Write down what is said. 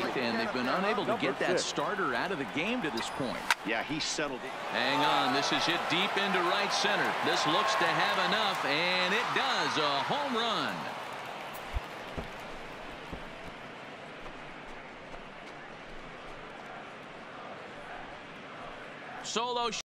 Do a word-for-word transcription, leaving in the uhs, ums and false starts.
and they've been unable to get that starter out of the game to this point. Yeah, he settled it. Hang on, this is hit deep into right center. This looks to have enough, and it does. A home run. Solo